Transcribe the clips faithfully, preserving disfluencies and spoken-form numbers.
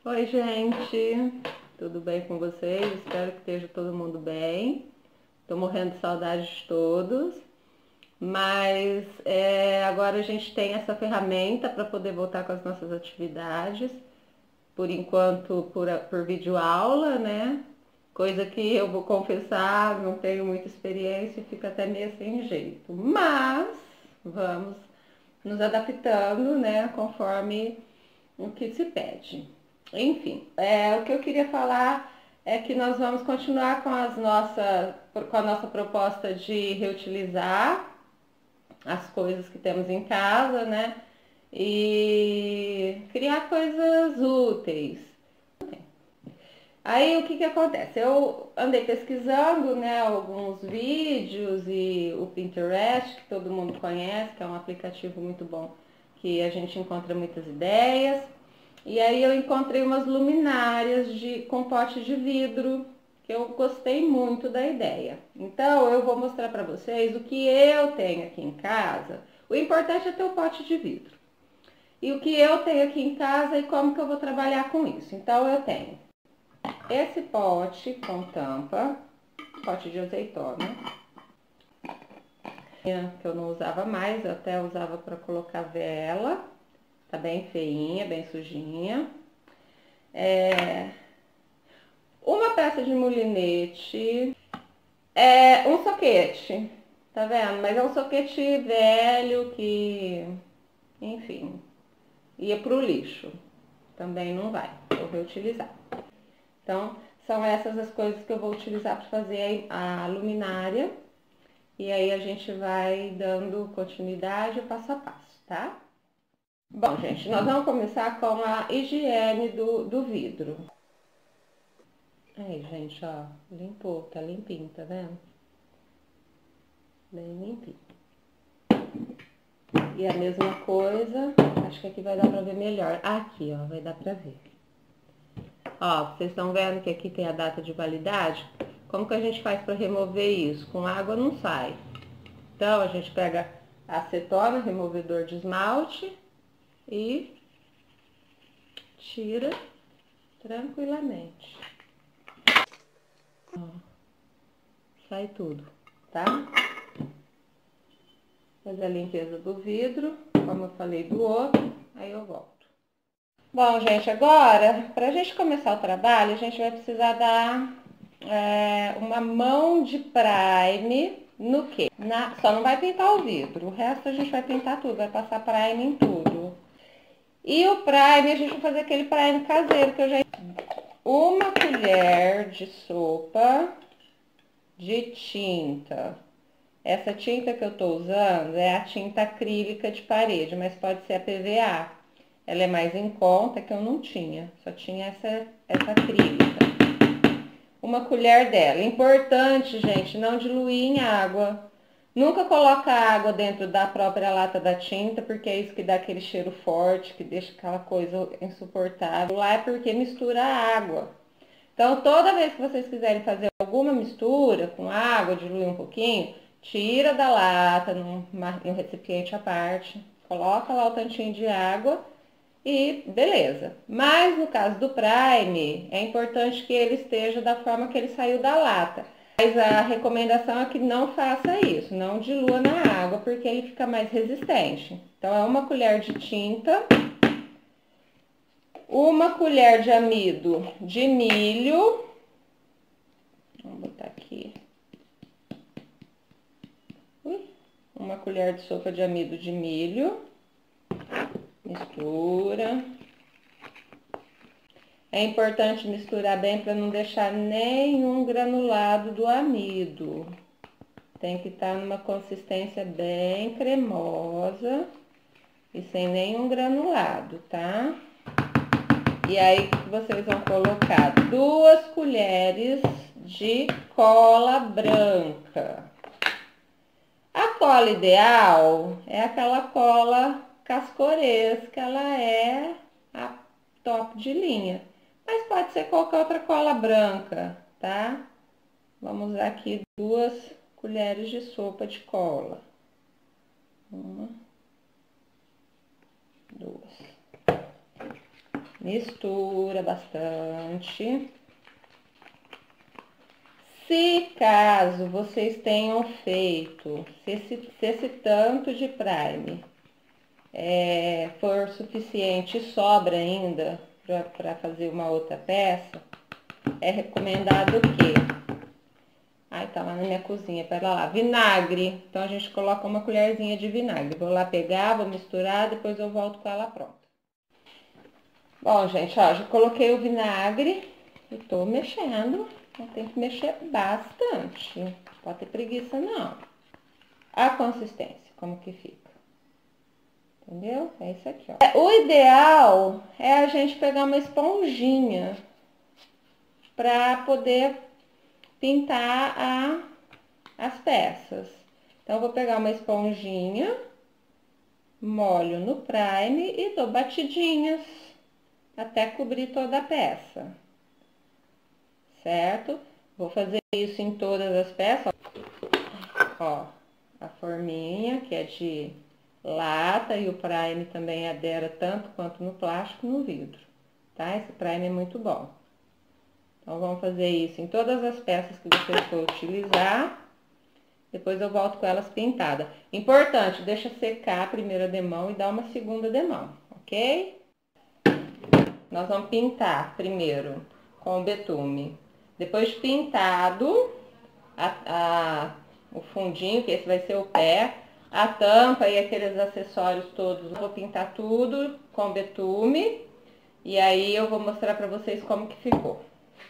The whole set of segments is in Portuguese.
Oi, gente, tudo bem com vocês? Espero que esteja todo mundo bem. Tô morrendo de saudade de todos, mas é, agora a gente tem essa ferramenta para poder voltar com as nossas atividades, por enquanto por, por videoaula, né? Coisa que eu vou confessar, não tenho muita experiência e fica até meio sem jeito, mas vamos nos adaptando, né, conforme o que se pede. Enfim, é, o que eu queria falar é que nós vamos continuar com, as nossa, com a nossa proposta de reutilizar as coisas que temos em casa, né? E criar coisas úteis. Aí o que que acontece? Eu andei pesquisando, né, alguns vídeos e o Pinterest, que todo mundo conhece, que é um aplicativo muito bom, que a gente encontra muitas ideias. E aí eu encontrei umas luminárias de, com pote de vidro, que eu gostei muito da ideia. Então eu vou mostrar para vocês o que eu tenho aqui em casa. O importante é ter o pote de vidro. E o que eu tenho aqui em casa e como que eu vou trabalhar com isso. Então eu tenho esse pote com tampa, pote de azeitona, que eu não usava mais, eu até usava para colocar vela. Tá bem feinha, bem sujinha. É, uma peça de molinete, é um soquete, tá vendo? Mas é um soquete velho que, enfim, ia pro lixo. Também não vai, vou reutilizar. Então, são essas as coisas que eu vou utilizar para fazer a luminária. E aí a gente vai dando continuidade passo a passo, tá? Bom, gente, nós vamos começar com a higiene do, do vidro. Aí, gente, ó, limpou, tá limpinho, tá vendo? Bem limpinho. E a mesma coisa, acho que aqui vai dar pra ver melhor. Aqui, ó, vai dar pra ver. Ó, vocês estão vendo que aqui tem a data de validade? Como que a gente faz pra remover isso? Com água não sai. Então, a gente pega acetona, removedor de esmalte e tira tranquilamente. Ó, sai tudo, tá? Fazer a limpeza do vidro, como eu falei do outro, aí eu volto. Bom, gente, agora, pra gente começar o trabalho, a gente vai precisar dar é, uma mão de prime no quê? Na, só não vai pintar o vidro, o resto a gente vai pintar tudo, vai passar prime em tudo. E o prime, a gente vai fazer aquele prime caseiro que eu já... Uma colher de sopa de tinta. Essa tinta que eu tô usando é a tinta acrílica de parede, mas pode ser a P V A. Ela é mais em conta, que eu não tinha, só tinha essa, essa acrílica. Uma colher dela. Importante, gente, não diluir em água. Nunca coloca água dentro da própria lata da tinta, porque é isso que dá aquele cheiro forte, que deixa aquela coisa insuportável. Lá é porque mistura a água. Então, toda vez que vocês quiserem fazer alguma mistura com água, diluir um pouquinho, tira da lata, num, num recipiente à parte, coloca lá o tantinho de água e beleza. Mas no caso do prime, é importante que ele esteja da forma que ele saiu da lata. Mas a recomendação é que não faça isso, não dilua na água, porque ele fica mais resistente. Então, é uma colher de tinta, uma colher de amido de milho, vamos botar aqui, uma colher de sopa de amido de milho, mistura. É importante misturar bem para não deixar nenhum granulado do amido. Tem que estar numa consistência bem cremosa e sem nenhum granulado, tá? E aí vocês vão colocar duas colheres de cola branca. A cola ideal é aquela cola cascoresca, ela é a top de linha. Mas pode ser qualquer outra cola branca, tá? Vamos usar aqui duas colheres de sopa de cola. Uma, duas. mistura bastante. Se caso vocês tenham feito, se esse, se esse tanto de prime é, for suficiente e sobra ainda para fazer uma outra peça, é recomendado o quê? Ai, tá lá na minha cozinha, pera lá, vinagre. Então a gente coloca uma colherzinha de vinagre. Vou lá pegar, vou misturar, depois eu volto com ela pronta. Bom, gente, ó, já coloquei o vinagre e tô mexendo. Tem que mexer bastante. Não pode ter preguiça, não. A consistência, como que fica. Entendeu? É isso aqui, ó. O ideal é a gente pegar uma esponjinha pra poder pintar a, as peças. Então, eu vou pegar uma esponjinha, molho no prime e dou batidinhas até cobrir toda a peça. Certo? Vou fazer isso em todas as peças. Ó, a forminha, que é de lata, e o prime também adera tanto quanto no plástico no vidro, tá? Esse prime é muito bom. Então, vamos fazer isso em todas as peças que vocês for utilizar. Depois eu volto com elas pintadas. Importante, deixa secar a primeira demão e dar uma segunda demão, ok? Nós vamos pintar primeiro com o betume. Depois de pintado, a, a, o fundinho, que esse vai ser o pé, a tampa e aqueles acessórios todos, eu vou pintar tudo com betume. E aí eu vou mostrar pra vocês como que ficou.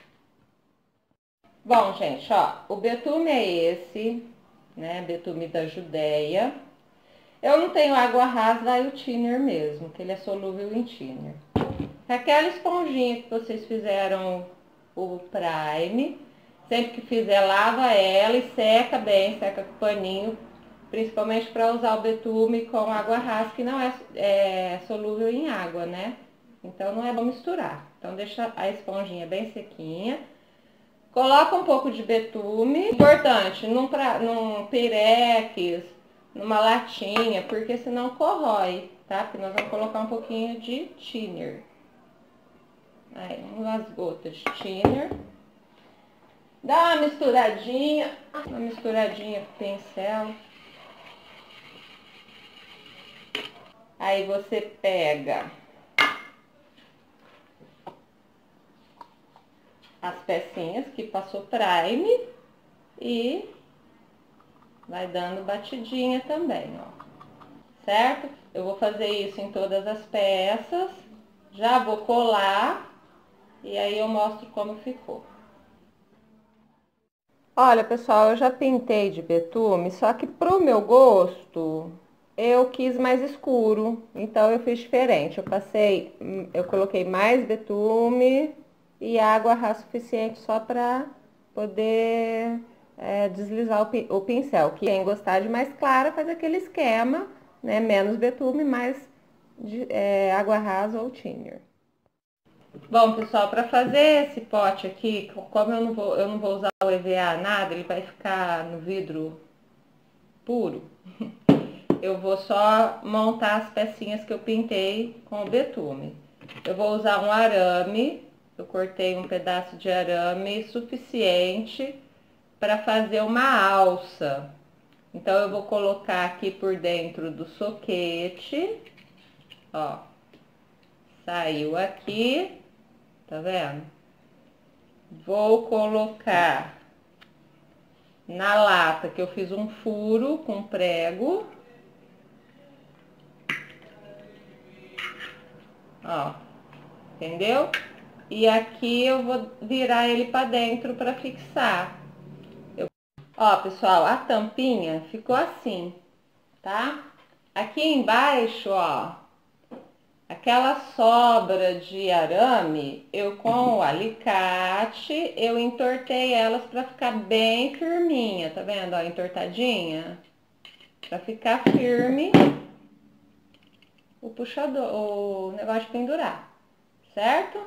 Bom, gente, ó, o betume é esse, né, betume da Judéia. Eu não tenho água rasa, vai o thinner mesmo, que ele é solúvel em thinner. Aquela esponjinha que vocês fizeram o prime, sempre que fizer, lava ela e seca bem, seca com paninho, principalmente para usar o betume com água rasa, que não é, é solúvel em água, né? Então não é bom misturar. Então deixa a esponjinha bem sequinha. Coloca um pouco de betume, importante, num, pra, num pirex, numa latinha, porque senão corrói, tá? Porque nós vamos colocar um pouquinho de thinner. Aí, umas gotas de thinner. Dá uma misturadinha, uma misturadinha com o pincel. Aí você pega as pecinhas que passou prime e vai dando batidinha também, ó. Certo? Eu vou fazer isso em todas as peças. Já vou colar e aí eu mostro como ficou. Olha, pessoal, eu já pintei de betume, só que pro meu gosto, eu quis mais escuro, então eu fiz diferente. Eu passei, eu coloquei mais betume e água rasa suficiente só pra poder é, deslizar o, o pincel. Quem gostar de mais clara, faz aquele esquema, né? Menos betume, mais de, é, água rasa ou thinner. Bom, pessoal, para fazer esse pote aqui, como eu não vou, eu não vou usar o E V A nada, ele vai ficar no vidro puro. Eu vou só montar as pecinhas que eu pintei com o betume. Eu vou usar um arame, eu cortei um pedaço de arame suficiente para fazer uma alça. Então, eu vou colocar aqui por dentro do soquete, ó, saiu aqui, tá vendo? Vou colocar na lata que eu fiz um furo com prego. Ó, entendeu? E aqui eu vou virar ele pra dentro pra fixar. Eu... Ó, pessoal, a tampinha ficou assim, tá? Aqui embaixo, ó, aquela sobra de arame, eu com o alicate, eu entortei elas pra ficar bem firminha, tá vendo? Ó, entortadinha. Pra ficar firme o puxador, o negócio de pendurar, certo?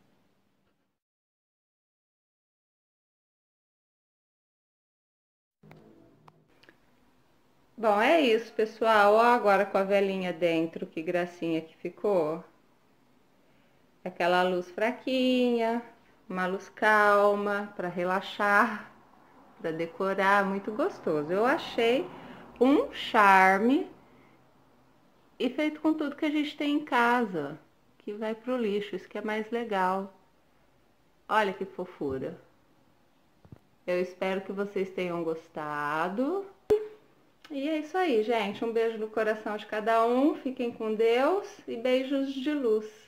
Bom, é isso, pessoal. Ó, agora com a velinha dentro, que gracinha que ficou. aquela luz fraquinha, uma luz calma para relaxar, para decorar, muito gostoso. Eu achei um charme e feito com tudo que a gente tem em casa, que vai pro lixo, isso que é mais legal. Olha que fofura. Eu espero que vocês tenham gostado. E é isso aí, gente. Um beijo no coração de cada um. Fiquem com Deus e beijos de luz.